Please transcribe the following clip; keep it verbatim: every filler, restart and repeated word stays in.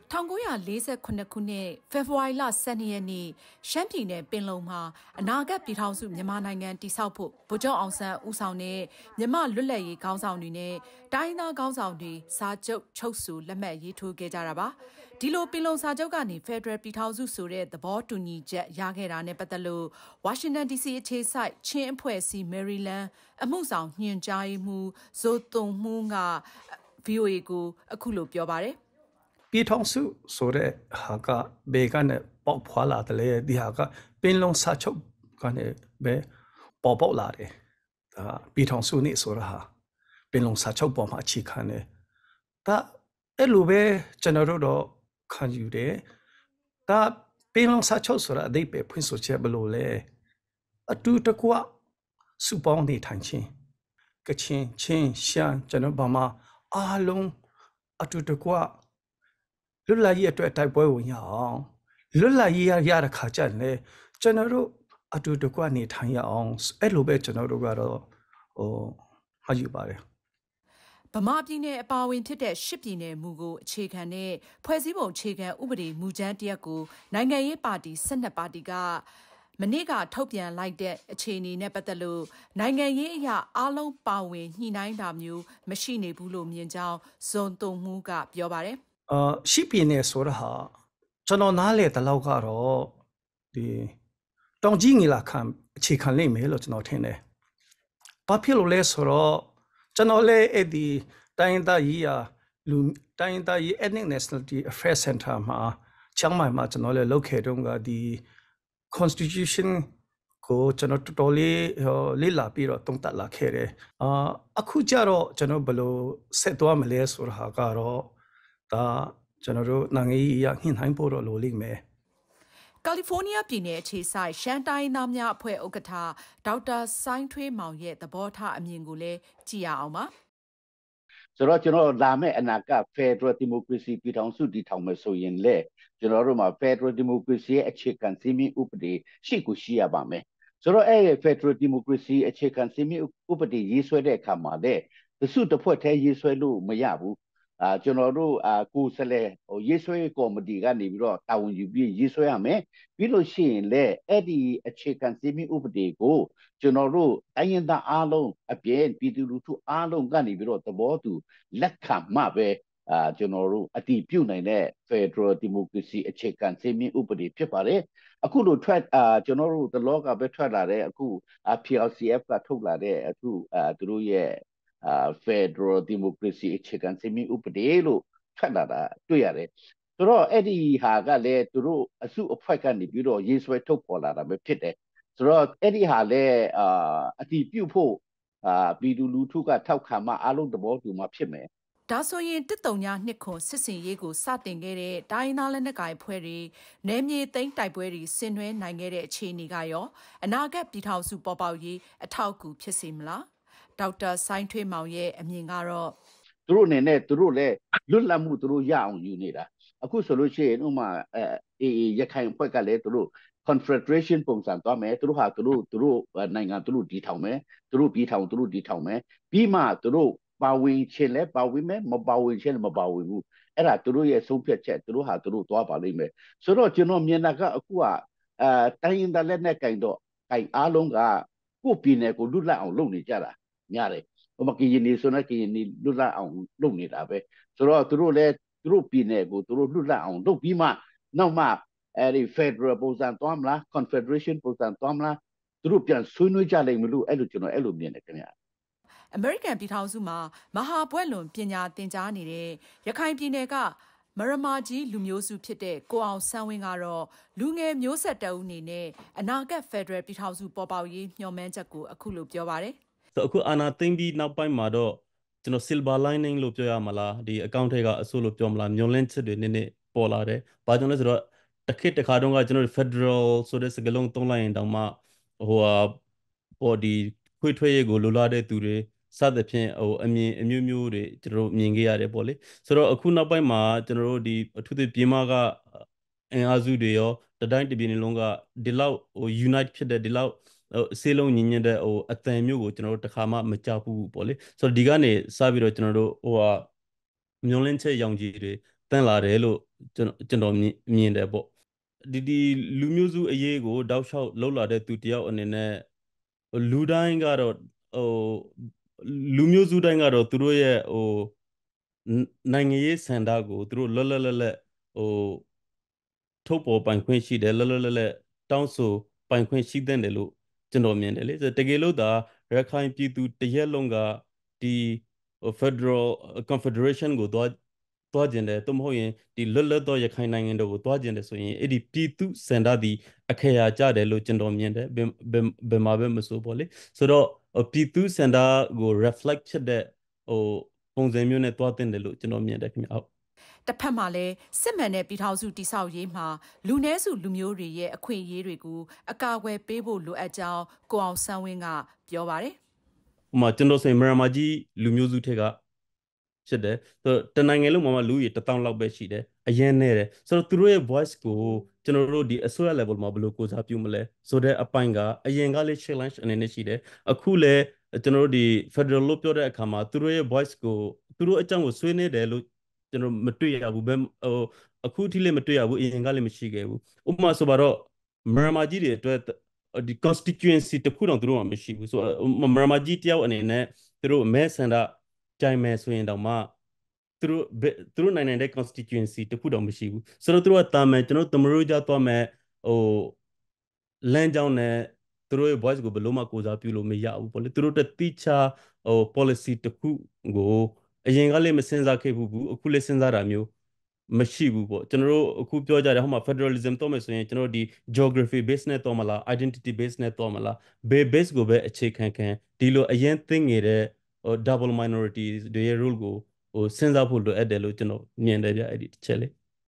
one thousand nine hundred forty-eight ခုနှစ်ဖေဖော်ဝါရီလtwelveရက်နေ့ရှမ်းပြည်နယ်ပင်လုံမှာအနာဂတ်ပြည်ထောင်စုမြန်မာနိုင်ငံတည်ဆောက်ဖို့ဗိုလ်ချုပ်အောင်ဆန်းဦးဆောင်တဲ့မြန်မာလွတ်လပ်ရေးခေါင်းဆောင်တွေနဲ့တိုင်းသားခေါင်းဆောင်တွေစာချုပ်ချုပ်ဆိုလက်မှတ်ရေးထိုးခဲ့ကြတာပါဒီလိုပင်လုံစာချုပ်ကနေ Federal ပြည်ထောင်စုဆိုတဲ့သဘောတူညီချက်ရခဲ့တာနဲ့ပတ်သက်လို့ Washington ဒီ စီ အခြေစိုက်ချင်းအဖွဲ့အစည်း Maryland အမှုဆောင်ညွှန်ကြားရေးမှူးဇိုသွန်မှုက ဗီအိုအေ ကိုအခုလိုပြောပါတယ်ပြည်ထောင်စုဆိုတဲ့ဟာကဘေကနေပေါက်ဖွာလာတယ်ဒီဟာကပင်လုံစာချုပ်ကနေပဲပေါ်ပေါက်လာတယ်ဒါပြည်ထောင်စုနေဆိုတာဟာပင်လုံစာချုပ်ပေါ်မှာအခြေခံတယ်ဒါအဲ့လိုပဲကျွန်တော်တို့တော့ခံယူတယ်ဒါပင်လုံစာချုပ်ဆိုတာအဓိပ္ပာယ်ဖွင့်ဆိုချက်ဘယ်လိုလဲအတူတကွစုပေါင်းနေထိုင်ခြင်းကချင်ချင်းရှမ်းကျွန်တော်ဘာမှအားလုံးအတူတကွလွတ်လပ်ရေးအတွက်တိုက်ပွဲဝင်ရအောင်လွတ်လပ်ရေးရတဲ့ခါကျရင်ကျွန်တော်တို့အတူတကွနေထိုင်ရအောင်အဲ့လိုပဲကျွန်တော်တို့ကတော့ဟိုမှယူပါတယ်ဗမာပြည်နယ်အပါအဝင်ဖြစ်တဲ့ရှစ်ပြည်နယ်မူကိုအခြေခံတဲ့ဖွဲ့စည်းပုံအခြေခံဥပဒေမူကြမ်းတရက်ကိုနိုင်ငံရေးပါတီtwelveပါတီကမနေ့ကထုတ်ပြန်လိုက်တဲ့အခြေအနေနဲ့ပတ်သက်လို့နိုင်ငံရေးအရာအားလုံးပါဝင်ညှိနှိုင်းတာမျိုးမရှိနေဘူးလို့မြင်ကြောင်းဇွန်တုံမှုကပြောပါတယ်အာရှစ်ပြည်နယ်ဆိုတာဟာကျွန်တော်နားလေတလောက်ကတော့ဒီတောင်ကြီးငီလာခံအခြေခံလိမ့်မယ်လို့ကျွန်တော်ထင်တယ်။ဘာဖြစ်လို့လဲဆိုတော့ကျွန်တော်လည်းအဲ့ဒီတိုင်းသားရေးရာလူတိုင်းသားရေး Ethnic Nationality Affairs Center မှာချမ်းမိုင်မှာကျွန်တော်လည်းလုပ်ခဲ့တုန်းကဒီ Constitution ကိုကျွန်တော်တော်တော်လေးလေ့လာပြီးတော့တုံ့တက်လာခဲ့တယ်။အာအခုကျတော့ကျွန်တော်ဘယ်လိုဆက်သွားမလဲဆိုတာကတော့ဒါကျွန်တော်တို့နိုင်ငံရေးအရညှိနှိုင်းဖို့တော့လိုလိမ့်မယ်။ကယ်လီဖိုးနီးယားပြည်နယ်အခြေစိုက်ရှမ်းတိုင်းသားများအဖွဲ့ဥက္ကဋ္ဌဒေါက်တာစိုင်းထွေးမောင်ရဲ့သဘောထားအမြင်ကိုလည်းကြည့်ရအောင်ပါ။ဆိုတော့ကျွန်တော်လာမယ့်အနာဂတ် Federal Democracy ပြည်ထောင်စုတည်ထောင်မယ်ဆိုရင်လေကျွန်တော်တို့မှာ Federal Democracy ရဲ့အခြေခံစည်းမျဉ်းဥပဒေရှိကိုရှိရပါမယ်။ဆိုတော့အဲ့ဒီ Federal Democracy အခြေခံစည်းမျဉ်းဥပဒေရေးဆွဲတဲ့အခါမှာလေတစုတစ်ဖွဲ့တည်းရေးဆွဲလို့မရဘူး။အာကျွန်တော်တို့အာကိုယ်စားလှယ်ဟိုရေးဆွဲကော်မတီကနေပြီးတော့တာဝန်ယူပြီးရေးဆွဲရမယ်ပြီးလို့ရှိရင်လည်းအဲ့ဒီအခြေခံစည်းမျဉ်းဥပဒေကိုကျွန်တော်တို့တိုင်းရင်းသားအားလုံးအပြည့်ပြည်သူလူထုအားလုံးကနေပြီးတော့သဘောတူလက်ခံမှပဲအာကျွန်တော်တို့အတည်ပြုနိုင်တဲ့ Federal Democracy အခြေခံစည်းမျဉ်းဥပဒေဖြစ်ပါတယ်အခုလိုထွက်အာကျွန်တော်တို့တလောကပဲထွက်လာတဲ့အခု P L C F ကထုတ်လာတဲ့အခုအာသူတို့ရဲ့အာ Federal Democracy အခြေခံစည်းမျဉ်းဥပဒေလို့ထွက်လာတာတွေ့ရတယ်ဆိုတော့အဲ့ဒီဟာကလည်းသူတို့အစုအဖွဲ့ကနေပြီးတော့ရေးဆွဲထုတ်ပေါ်လာတာပဲဖြစ်တယ်ဆိုတော့အဲ့ဒီဟာလည်းအာအတည်ပြုဖို့အာပြည်သူလူထုကထောက်ခံမှအားလုံးသဘောတူမှဖြစ်မယ်ဒါဆိုရင်တစ်တုံညာနှစ်ခွန်စစ်စင်ရေးကိုစတင်ခဲ့တဲ့တိုင်းသားလက်နက်ကိုင်ဖွဲ့တွေနယ်မြေသိမ်းတိုက်ပွဲတွေဆင်နွှဲနိုင်ခဲ့တဲ့အခြေအနေကရောအနာဂတ်ပြည်ထောင်စုပေါ်ပေါက်ရေးအထောက်အကူဖြစ်စေမလားဒေါက်တာစိုင်းထွေးမောင်ရဲ့အမြင်ကတော့သူတို့အနေနဲ့သူတို့လည်းလွတ်လပ်မှုသူတို့ရအောင်ယူနေတာအခုဆိုလို့ရှိရင်ဥမာအဲအေးရခိုင်ဖွဲ့ကလည်းသူတို့ Confederation ပုံစံသွားမယ်သူတို့ဟာသူတို့သူတို့နိုင်ငံသူတို့တည်ထောင်မယ်သူတို့ပြည်ထောင်သူတို့တည်ထောင်မယ်ပြီးမှသူတို့ပါဝင်ခြင်းလဲပါဝင်မယ်မပါဝင်ခြင်းလည်းမပါဝင်ဘူးအဲ့ဒါသူတို့ရဲ့ဆုံးဖြတ်ချက်သူတို့ဟာသူတို့သွားပါလိမ့်မယ်ဆိုတော့ကျွန်တော်မြင်တာကအခုကအဲတိုင်းရင်းသားလက်နက်ကင်တော့ကင်အားလုံးကကိုယ့်ပြည်နယ်ကိုလွတ်လပ်အောင်လုပ်နေကြတာများတယ်ဟိုမကရင်နေဆိုတော့ကရင်နေလွတ်လပ်အောင်လုပ်နေတာပဲဆိုတော့သူတို့လည်းသူတို့ပြည်နယ်ကိုသူတို့လွတ်လပ်အောင်လုပ်ပြီးမှနောက်မှအဲဒီ Federal ပုံစံသွားမလား Confederation ပုံစံသွားမလားသူတို့ပြန်ဆွေးနွေးကြလိမ့်မလို့အဲ့လိုကျွန်တော်အဲ့လိုမြင်တယ်ခင်ဗျာအမေရိကန်ပြည်ထောင်စုမှာမဟာဘွဲ့လွန်ပညာသင်ကြားနေတဲ့ရခိုင်ပြည်နယ်ကမရမာကြီးလူမျိုးစုဖြစ်တဲ့ကိုအောင်ဆန်းဝင်းကတော့လူငယ်မျိုးဆက်တအုပ်အနေနဲ့အနာဂတ် Federal ပြည်ထောင်စုပေါ်ပေါက်ရေးမျှော်မှန်းချက်ကိုအခုလိုပြောပါတယ်ဆိုအခုအာနာသိမ့်ပြီးနောက်ပိုင်းမှာတော့ကျွန်တော် silver lining လို့ပြောရမလားဒီအကောင့်ထဲကအဆိုးလို့ပြောမလားမျောလင့်ချက်တွေနည်းနည်းပေါ်လာတယ်။ဘာကြောင့်လဲဆိုတော့တစ်ခေတ်တစ်ခါတုန်းကကျွန်တော် Federal ဆိုတဲ့စကားလုံးသုံးလိုက်ရင်တောင်မှဟိုဟာပေါ်ဒီခွေးထွေးရေးကိုလိုလားတဲ့သူတွေစသဖြင့်ဟိုအမြင်အမျိုးမျိုးတွေကျွန်တော်တို့မြင်ခဲ့ရတယ်ပေါ့လေဆိုတော့အခုနောက်ပိုင်းမှာကျွန်တော်တို့ဒီအထူးသဖြင့်ပြည်မကအင်အားစုတွေရောတတိုင်းတပြည်လုံးကဒီလောက်ဟို unite ဖြစ်တဲ့ဒီလောက်ဟိုအစည်းလုံးညီညွတ်တဲ့ဟိုအသံမျိုးကိုကျွန်တော်တို့တစ်ခါမှမကြောက်ဘူးပေါ့လေဆိုတော့ဒီကနေစပြီးတော့ကျွန်တော်တို့ဟိုဟာမျောလင့်ချက်ရောင်ကြီးတွေတန်လာတယ်လို့ကျွန်တော်ကျွန်တော်မြင်တယ်ပေါ့ဒီဒီလူမျိုးစုအရေးကိုတောက်လျှောက်လှုပ်လာတဲ့သူတယောက်အနေနဲ့လူတိုင်းကတော့ဟိုလူမျိုးစုတိုင်းကတော့သူတို့ရဲ့ဟိုနိုင်ငံရေးစံတာကိုသူတို့လွတ်လွတ်လပ်လပ်ဟိုထုတ်ပေါ်ပိုင်ခွင့်ရှိတယ်လွတ်လွတ်လပ်လပ်တောင်းဆိုပိုင်ခွင့်ရှိတဲ့တယ်လို့ကျွန်တော်မြင်တယ်လေတကယ်လို့ဒါရခိုင်ပြည်သူတရက်လုံးကဒီ Federal Confederation ကိုသွားသွားကျင်တယ်သို့မဟုတ်ရင်ဒီလွတ်လပ်သောရခိုင်နိုင်ငံတို့ကိုသွားကျင်တယ်ဆိုရင်အဲ့ဒီပြည်သူစန္ဒသည်အခရာကြတယ်လို့ကျွန်တော်မြင်တယ်ဘယ်ဘယ်မှာပဲမဆိုပေါ့လေဆိုတော့ပြည်သူစန္ဒကို reflect ဖြစ်တဲ့ဟိုပုံစံမျိုးနဲ့သွားတင်တယ်လို့ကျွန်တော်မြင်တယ်ခင်ဗျဟုတ်တစ်ဖက်မှာလည်းစစ်မှန်တဲ့ပြည်ထောင်စုတည်ဆောက်ရေးမှာလူနည်းစုလူမျိုးတွေရဲ့အခွင့်အရေးတွေကိုအကာအကွယ်ပေးဖို့လိုအပ်ကြောင်းကိုအောင်ဆန်းဝင်းကပြောပါတယ်။ဥပမာကျွန်တော်ဆိုရင်မြန်မာကြီးလူမျိုးစုထက်ကဖြစ်တယ်ဆိုတော့တနိုင်ငံလုံးမှာလူကြီးတစ်တောင်းလောက်ပဲရှိတယ်အရင်နဲ့တယ်ဆိုတော့သူတို့ရဲ့ voice ကိုကျွန်တော်တို့ဒီအစိုးရ level မှာဘယ်လိုကိုစားပြုမလဲဆိုတဲ့အပိုင်းကအရင်ကလေး challenge အနေနဲ့ရှိတယ်အခုလည်းကျွန်တော်တို့ဒီ federal လို့ပြောတဲ့အခါမှာသူတို့ရဲ့ voice ကိုသူတို့အကြောင်းကိုဆွေးနွေးတယ်လို့ကျွန်တော်မတွေ့ရဘူးဘယ်ဟိုအခုထိလည်းမတွေ့ရဘူးအရင်ကလည်းမရှိခဲ့ဘူးဥပမာဆိုတော့မြန်မာကြီးတွေအတွက်ဒီ constituency တခုတော့သူတို့မှမရှိဘူးဆိုတော့မြန်မာကြီးတယောက်အနေနဲ့သူတို့မဲဆန္ဒကြိုင်မယ်ဆိုရင်တော့မှသူတို့သူတို့နိုင်ငံတဲ့ constituency တခုတော့မရှိဘူးဆိုတော့သူတို့ကတာမယ်ကျွန်တော်သမရိုးကြသွားမယ်ဟိုလမ်းကြောင်းနဲ့သူတို့ရဲ့ voice ကိုဘယ်လို့မှကိုစားပြုလို့မရဘူးပေါ့လေသူတို့တက်တိချဟို policy တခုကိုအရင်ကလည်းမစဉ်းစားခဲ့ဘူးအခုလည်းစဉ်းစားတာမျိုးမရှိဘူးပေါ့ကျွန်တော်တို့အခုပြောကြတယ်ဟိုမှာ federalism တော့မယ်ဆိုရင်ကျွန်တော်ဒီ geography base နဲ့တော့မလား identity base နဲ့တော့မလား base base ကိုပဲအခြေခံခံဒီလိုအရင်သိနေတဲ့ဟို double minorities တွေရဲ့ role ကိုဟိုစဉ်းစားဖို့လိုအပ်တယ်လို့ကျွန်တော်မြင်တယ်ဗျအဲ့ဒီတစ်ချက်လေး